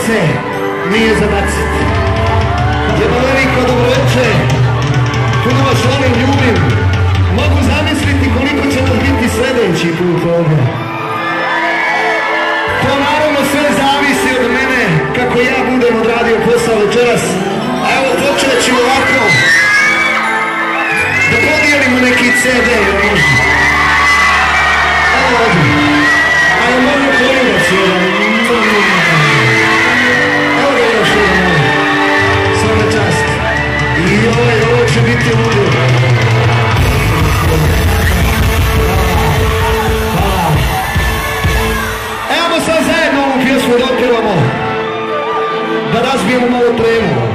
se nije za bacit. Jedno veliko dobroveče, puno vas volim, ljubim. Mogu zamisliti koliko će nas biti sljedeći put ovdje. To naravno sve zavisi od mene, kako ja budem odradio posao večeras. A evo počet ću ovako, da podijelimo neki CD. Evo ovdje. A je možda poljubac jedan. Evo ga još jedan. Svaka čast. I ovo će biti ludo. Evo sad zajedno ovu pjesmu da otpjevamo, da razbijemo malo tremu.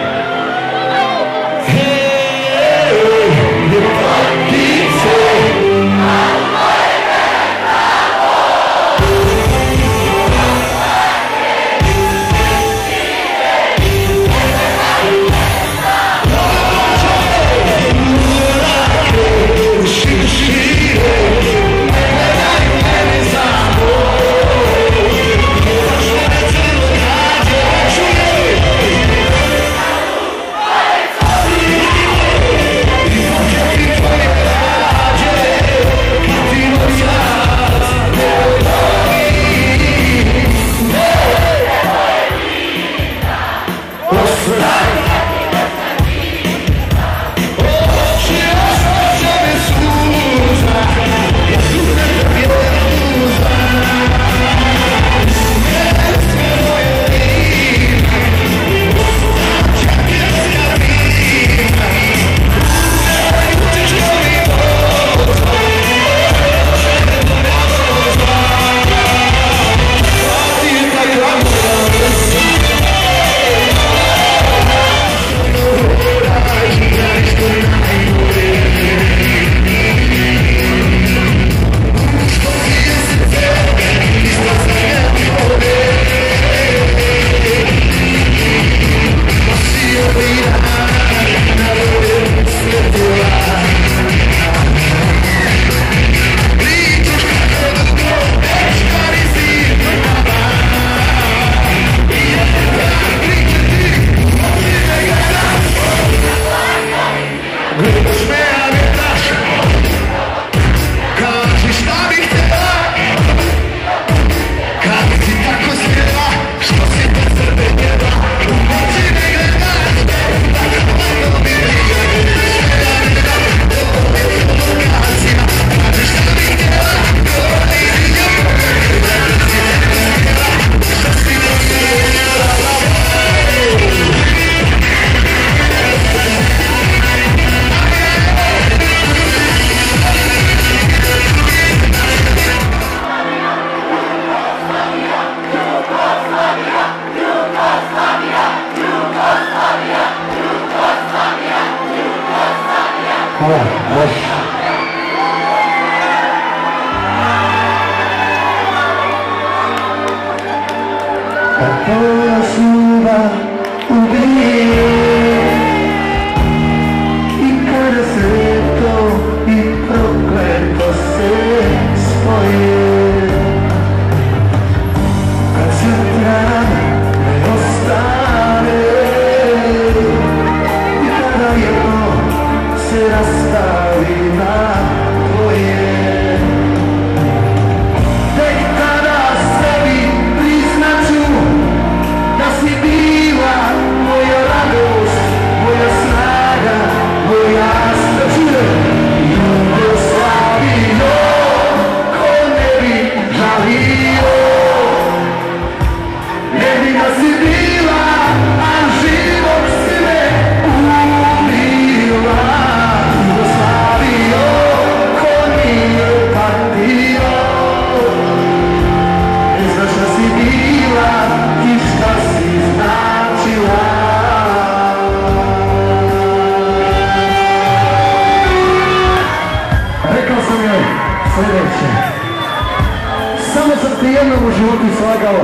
Samo sam ti jednom u životu slagao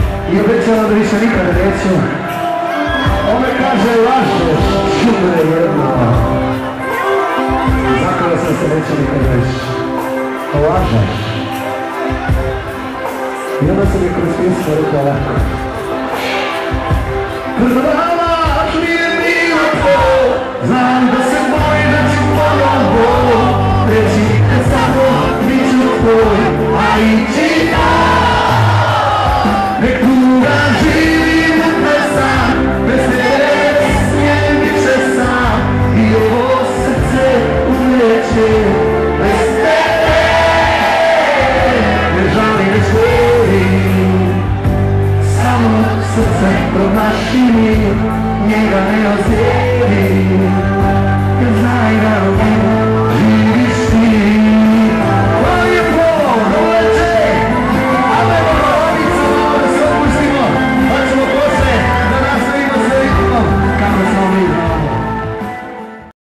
i obećala da više nikada neću. Ome kaže lažeš, šumre jedno. Zakljela sam se neće nikada više. Lažeš. I onda sam mi kroz pismo rekla ovako. pred vama nije bilo to. Znam da se boji da ću ponovo reći kad samo bit ću tvoj, a ići nek tuga živim upresan, bez tebe smijem više sam i ovo srce umreće bez tebe. Ne žalim već volim, samo srce promašim, njega ne ozlijedim, jer znaj da